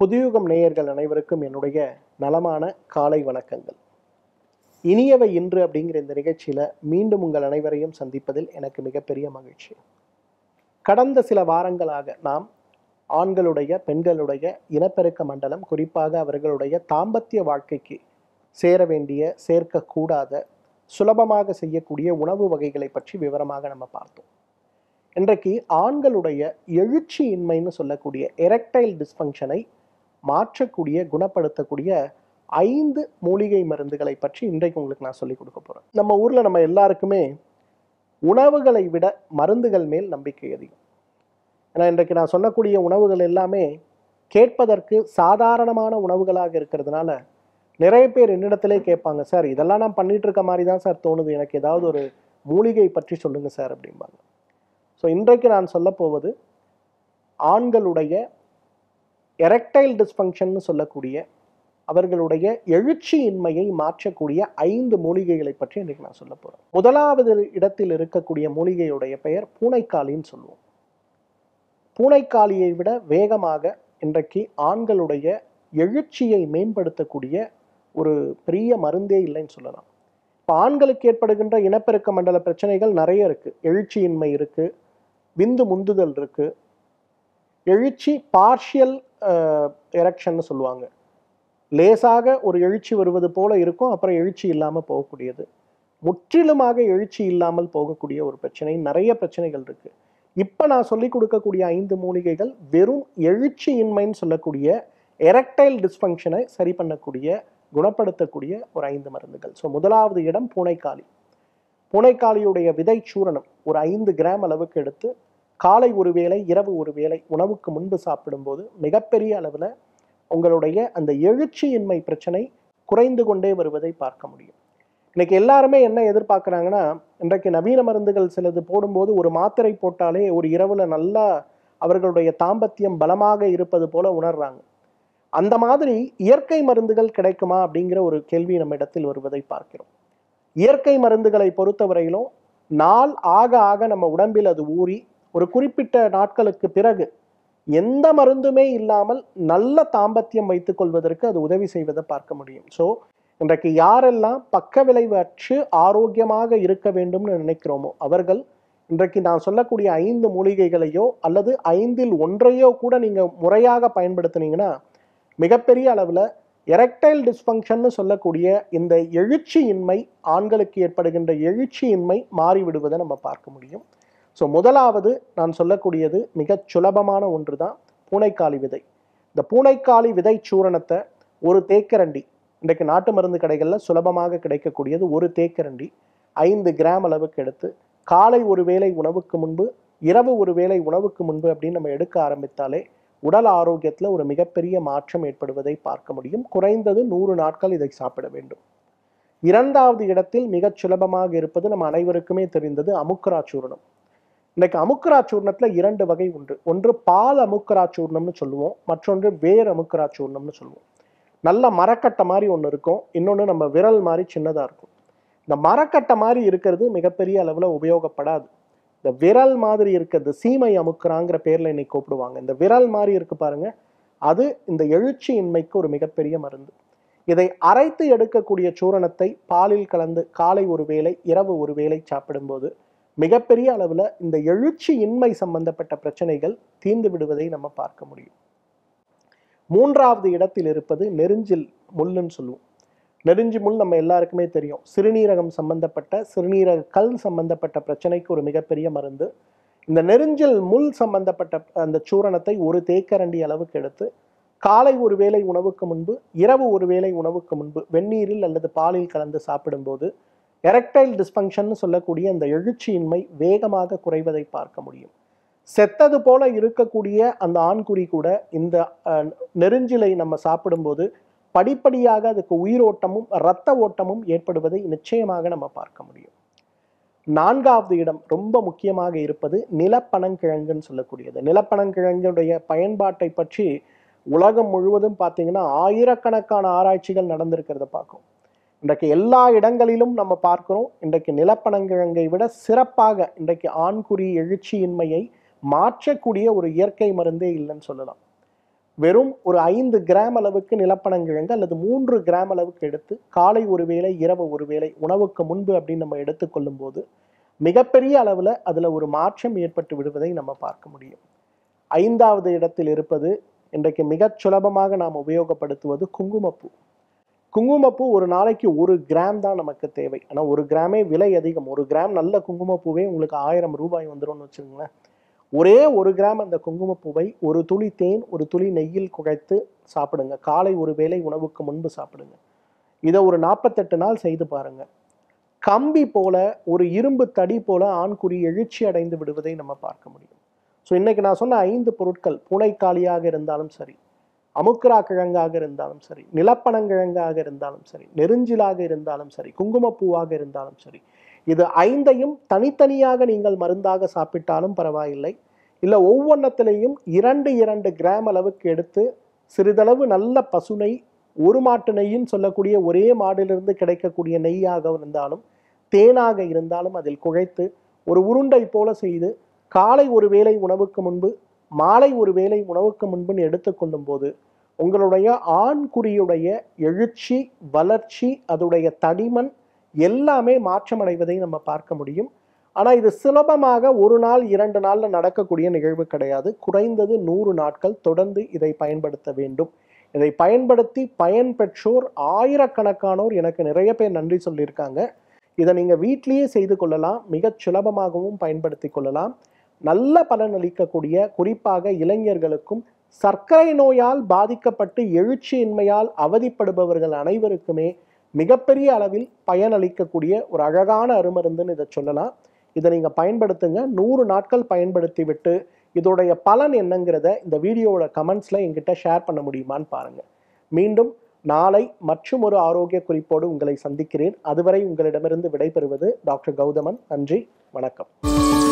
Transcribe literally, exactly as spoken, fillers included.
புதுயுகம் நேயர்கள் அனைவருக்கும் என்னுடைய நலமான காலை வணக்கங்கள். இனியவை இன்று அப்படிங்கிற இந்த நிகழ்ச்சியில் மீண்டும் உங்கள் அனைவரையும் சந்திப்பதில் எனக்கு மிகப்பெரிய மகிழ்ச்சி. கடந்த சில வாரங்களாக நாம் ஆண்களுடைய பெண்களுடைய இனப்பெருக்க மண்டலம், குறிப்பாக அவர்களுடைய தாம்பத்திய வாழ்க்கைக்கு சேர வேண்டிய சேர்க்கக்கூடாத சுலபமாக செய்யக்கூடிய உணவு வகைகளை பற்றி விவரமாக நம்ம பார்த்தோம். இன்றைக்கு ஆண்களுடைய எழுச்சியின்மைன்னு சொல்லக்கூடிய எரெக்டைல் டிஸ்ஃபங்க்ஷனை மாற்றக்கூடிய குணப்படுத்தக்கூடிய ஐந்து மூலிகை மருந்துகளை பற்றி இன்றைக்கு உங்களுக்கு நான் சொல்லிக் கொடுக்க போகிறேன். நம்ம ஊரில் நம்ம எல்லாருக்குமே உணவுகளை விட மருந்துகள் மேல் நம்பிக்கை அதிகம். ஏன்னா இன்றைக்கு நான் சொல்லக்கூடிய உணவுகள் எல்லாமே கேட்பதற்கு சாதாரணமான உணவுகளாக இருக்கிறதுனால நிறைய பேர் என்னிடத்திலே கேட்பாங்க, சார் இதெல்லாம் நான் பண்ணிட்டு இருக்க மாதிரி தான் சார் தோணுது, எனக்கு ஏதாவது ஒரு மூலிகை பற்றி சொல்லுங்க சார் அப்படிம்பாங்க. ஸோ இன்றைக்கு நான் சொல்ல போவது ஆண்களுடைய எரெக்டைல் டிஸ்ஃபங்க்ஷன் சொல்லக்கூடிய அவர்களுடைய எழுச்சியின்மையை மாற்றக்கூடிய ஐந்து மூலிகைகளை பற்றி இன்றைக்கு நான் சொல்ல போகிறேன். முதலாவது இடத்தில் இருக்கக்கூடிய மூலிகையுடைய பெயர் பூனைக்காளின்னு சொல்லுவோம். பூனைக்காளியை விட வேகமாக இன்றைக்கு ஆண்களுடைய எழுச்சியை மேம்படுத்தக்கூடிய ஒரு பெரிய மருந்தே இல்லைன்னு சொல்லலாம். இப்போ ஆண்களுக்கு ஏற்படுகின்ற இனப்பெருக்க மண்டல பிரச்சனைகள் நிறைய இருக்குது. எழுச்சியின்மை இருக்குது, விந்து முந்துதல் இருக்குது, எழுச்சி பார்ஷியல் எரெக்ஷன்னு சொல்லுவாங்க. லேசாக ஒரு எழுச்சி வருவது போல இருக்கும், அப்புறம் எழுச்சி இல்லாமல் போகக்கூடியது, முற்றிலுமாக எழுச்சி இல்லாமல் போகக்கூடிய ஒரு பிரச்சனை, நிறைய பிரச்சனைகள் இருக்கு. இப்போ நான் சொல்லிக் கொடுக்கக்கூடிய ஐந்து மூலிகைகள் வெறும் எழுச்சியின்மைன்னு சொல்லக்கூடிய எரெக்டைல் டிஸ்ஃபங்க்ஷனை சரி பண்ணக்கூடிய குணப்படுத்தக்கூடிய ஒரு ஐந்து மருந்துகள். ஸோ முதலாவது இடம் பூனைக்காளி. பூனைக்காளியுடைய விதை சூரணம் ஒரு ஐந்து கிராம் அளவுக்கு எடுத்து காலை ஒரு வேளை, இரவு ஒரு வேளை உணவுக்கு முன்பு சாப்பிடும்போது மிகப்பெரிய அளவில் உங்களுடைய அந்த எழுச்சியின்மை பிரச்சனை குறைந்து கொண்டே வருவதை பார்க்க முடியும். இன்னைக்கு எல்லாருமே என்ன எதிர்பார்க்குறாங்கன்னா, இன்றைக்கு நவீன மருந்துகள் சிலது போடும்போது ஒரு மாத்திரை போட்டாலே ஒரு இரவில் நல்லா அவர்களுடைய தாம்பத்தியம் பலமாக இருப்பது போல உணர்றாங்க. அந்த மாதிரி இயற்கை மருந்துகள் கிடைக்குமா அப்படிங்கிற ஒரு கேள்வி நம்ம இடத்தில் வருவதை பார்க்கிறோம். இயற்கை மருந்துகளை பொறுத்தவரையிலும் நாள் ஆக ஆக நம்ம உடம்பில் அது ஊறி ஒரு குறிப்பிட்ட நாட்களுக்கு பிறகு எந்த மருந்துமே இல்லாமல் நல்ல தாம்பத்தியம் வைத்துக் கொள்வதற்கு அது உதவி செய்வதை பார்க்க முடியும். ஸோ இன்றைக்கு யாரெல்லாம் பக்க விளைவு அற்று ஆரோக்கியமாக இருக்க வேண்டும்னு நினைக்கிறோமோ அவர்கள் இன்றைக்கு நான் சொல்லக்கூடிய ஐந்து மூலிகைகளையோ அல்லது ஐந்தில் ஒன்றையோ கூட நீங்கள் முறையாக பயன்படுத்தினீங்கன்னா மிகப்பெரிய அளவில் எரெக்டைல் டிஸ்ஃபங்க்ஷன் சொல்லக்கூடிய இந்த எழுச்சியின்மை, ஆண்களுக்கு ஏற்படுகின்ற எழுச்சியின்மை மாறிவிடுவதை நம்ம பார்க்க முடியும். ஸோ முதலாவது நான் சொல்லக்கூடியது மிகச் சுலபமான ஒன்று தான் பூனைக்காளி விதை. இந்த பூனைக்காளி விதை சூரணத்தை ஒரு தேக்கரண்டி, இன்றைக்கு நாட்டு மருந்து கடைகளில் சுலபமாக கிடைக்கக்கூடியது, ஒரு தேக்கரண்டி ஐந்து கிராம் அளவுக்கு எடுத்து காலை ஒரு வேளை உணவுக்கு முன்பு, இரவு ஒரு வேளை உணவுக்கு முன்பு அப்படின்னு நம்ம எடுக்க ஆரம்பித்தாலே உடல் ஆரோக்கியத்தில் ஒரு மிகப்பெரிய மாற்றம் ஏற்படுவதை பார்க்க முடியும். குறைந்தது நூறு நாட்கள் இதை சாப்பிட வேண்டும். இரண்டாவது இடத்தில் மிகச் சுலபமாக இருப்பது நம்ம அனைவருக்குமே தெரிந்தது அமுக்குரா சூர்ணம். இன்னைக்கு அமுக்குரா சூர்ணத்துல இரண்டு வகை உண்டு. ஒன்று பால் அமுக்குரா சூர்ணம்னு சொல்லுவோம், மற்றொன்று வேர் அமுக்குரா சூர்ணம்னு சொல்லுவோம். நல்ல மரக்கட்டை மாதிரி ஒன்று இருக்கும், இன்னொன்று நம்ம விரல் மாதிரி சின்னதாக இருக்கும். இந்த மரக்கட்டை மாதிரி இருக்கிறது மிகப்பெரிய அளவில் உபயோகப்படாது. இந்த விரல் மாதிரி இருக்கிறது சீமை அமுக்குறாங்கிற பேர்ல இன்னைக்கு கூப்பிடுவாங்க. இந்த விரல் மாதிரி இருக்கு பாருங்க, அது இந்த எழுச்சியின்மைக்கு ஒரு மிகப்பெரிய மருந்து. இதை அரைத்து எடுக்கக்கூடிய சூரணத்தை பாலில் கலந்து காலை ஒரு வேளை, இரவு ஒரு வேளை சாப்பிடும்போது மிகப்பெரிய அளவில் இந்த எழுச்சியின்மை சம்பந்தப்பட்ட பிரச்சனைகள் தீர்ந்து விடுவதை நம்ம பார்க்க முடியும். மூன்றாவது இடத்தில் இருப்பது நெருஞ்சில் முள்ளுன்னு சொல்லுவோம். நெருஞ்சி முள் நம்ம எல்லாருக்குமே தெரியும். சிறுநீரகம் சம்பந்தப்பட்ட, சிறுநீரக கல் சம்பந்தப்பட்ட பிரச்சனைக்கு ஒரு மிகப்பெரிய மருந்து. இந்த நெருஞ்சில் முள் சம்பந்தப்பட்ட அந்த சூரணத்தை ஒரு தேக்கரண்டி அளவுக்கு எடுத்து காலை ஒரு வேளை உணவுக்கு முன்பு, இரவு ஒரு வேளை உணவுக்கு முன்பு வெந்நீரில் அல்லது பாலில் கலந்து சாப்பிடும்போது எரெக்டைல் டிஸ்ஃபங்க்ஷன் சொல்லக்கூடிய அந்த எழுச்சியின்மை வேகமாக குறைவதை பார்க்க முடியும். செத்தது போல இருக்கக்கூடிய அந்த ஆண்குறி கூட இந்த நெருஞ்சிலை நம்ம சாப்பிடும்போது படிப்படியாக அதுக்கு உயிரோட்டமும் இரத்த ஓட்டமும் ஏற்படுவதை நிச்சயமாக நம்ம பார்க்க முடியும். நான்காவது இடம் ரொம்ப முக்கியமாக இருப்பது நிலப்பனங்கிழங்குன்னு சொல்லக்கூடியது. நிலப்பனங்கிழங்குடைய பயன்பாட்டை பற்றி உலகம் முழுவதும் பார்த்தீங்கன்னா ஆயிரக்கணக்கான ஆராய்ச்சிகள் நடந்திருக்கிறத பார்க்கும். இன்றைக்கு எல்லா இடங்களிலும் நம்ம பார்க்கிறோம். இன்றைக்கு நிலப்பனங்கிழங்கை விட சிறப்பாக இன்றைக்கு ஆண்குறி எழுச்சியின்மையை மாற்றக்கூடிய ஒரு இயற்கை மருந்தே இல்லைன்னு சொல்லலாம். வெறும் ஒரு ஐந்து கிராம் அளவுக்கு நிலப்பனங்கிழங்கு அல்லது மூன்று கிராம் அளவுக்கு எடுத்து காலை ஒரு வேளை இரவு ஒரு வேளை உணவுக்கு முன்பு அப்படின்னு நம்ம எடுத்துக்கொள்ளும் போது மிகப்பெரிய அளவில் அதில் ஒரு மாற்றம் ஏற்பட்டு விடுவதை நம்ம பார்க்க முடியும். ஐந்தாவது இடத்தில் இருப்பது இன்றைக்கு மிகச் சுலபமாக நாம் உபயோகப்படுத்துவது குங்குமப்பூ. குங்குமப்பூ ஒரு நாளைக்கு ஒரு கிராம் தான் நமக்கு தேவை. ஆனால் ஒரு கிராமே விலை அதிகம். ஒரு கிராம் நல்ல குங்குமப்பூவே உங்களுக்கு ஆயிரம் ரூபாய் வந்துடும்னு வச்சுக்கோங்களேன். ஒரே ஒரு கிராம் அந்த குங்குமப்பூவை ஒரு துளி தேன் ஒரு துளி நெய்யில் குழைத்து சாப்பிடுங்க. காலை ஒரு வேளை உணவுக்கு முன்பு சாப்பிடுங்க. இதை ஒரு நாற்பத்தெட்டு நாள் செய்து பாருங்க. கம்பி போல ஒரு இரும்பு தடி போல ஆண்குறி எழுச்சி அடைந்து விடுவதை நம்ம பார்க்க முடியும். ஸோ இன்னைக்கு நான் சொன்ன ஐந்து பொருட்கள், பூனைக்காளியாக இருந்தாலும் சரி, அமுக்குரா கிழங்காக இருந்தாலும் சரி, நிலப்பனங்கிழங்காக இருந்தாலும் சரி, நெருஞ்சிலாக இருந்தாலும் சரி, குங்குமப்பூவாக இருந்தாலும் சரி, இது ஐந்தையும் தனித்தனியாக நீங்கள் மருந்தாக சாப்பிட்டாலும் பரவாயில்லை. இல்லை ஒவ்வொன்றத்திலையும் இரண்டு இரண்டு கிராம் அளவுக்கு எடுத்து சிறிதளவு நல்ல பசுனை, ஒரு மாட்டு நெய்ன்னு சொல்லக்கூடிய ஒரே மாடிலிருந்து கிடைக்கக்கூடிய நெய்யாக இருந்தாலும் தேனாக இருந்தாலும் அதில் குழைத்து ஒரு உருண்டை போல செய்து காலை ஒரு வேளை உணவுக்கு முன்பு மாலை ஒரு வேளை உணவுக்கு முன்புன்னு எடுத்துக்கொள்ளும் போது உங்களுடைய ஆண்குறியுடைய எழுச்சி, வளர்ச்சி, அதோடைய தடிமன் எல்லாமே மாற்றமடைவதை நம்ம பார்க்க முடியும். ஆனால் இது சுலபமாக ஒரு நாள் இரண்டு நாளில் நடக்கக்கூடிய நிகழ்வு கிடையாது. குறைந்தது நூறு நாட்கள் தொடர்ந்து இதை பயன்படுத்த வேண்டும். இதை பயன்படுத்தி பயன் பெற்றோர் ஆயிரக்கணக்கானோர் எனக்கு நிறைய பேர் நன்றி சொல்லியிருக்காங்க. இதை நீங்கள் வீட்டிலேயே செய்து கொள்ளலாம். மிகச் சுலபமாகவும் பயன்படுத்தி கொள்ளலாம். நல்ல பலன் அளிக்கக்கூடிய, குறிப்பாக இளைஞர்களுக்கும் சர்க்கரை நோயால் பாதிக்கப்பட்டு எழுச்சியின்மையால் அவதிப்படுபவர்கள் அனைவருக்குமே மிகப்பெரிய அளவில் பயனளிக்கக்கூடிய ஒரு அழகான அருமருந்துன்னு இதை சொல்லலாம். இதை நீங்கள் பயன்படுத்துங்க. நூறு நாட்கள் பயன்படுத்தி விட்டு இதோடைய பலன் என்னங்கிறத இந்த வீடியோவோட கமெண்ட்ஸில் என்கிட்ட ஷேர் பண்ண முடியுமான்னு பாருங்கள். மீண்டும் நாளை மற்றும் ஒரு ஆரோக்கிய குறிப்போடு உங்களை சந்திக்கிறேன். அதுவரை உங்களிடமிருந்து விடைபெறுவது டாக்டர் கௌதமன். நன்றி, வணக்கம்.